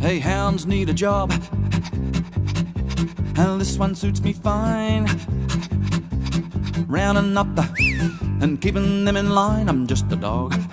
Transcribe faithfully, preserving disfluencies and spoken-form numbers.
Hey, hounds need a job, and this one suits me fine. Rounding up the and keeping them in line. I'm just a dog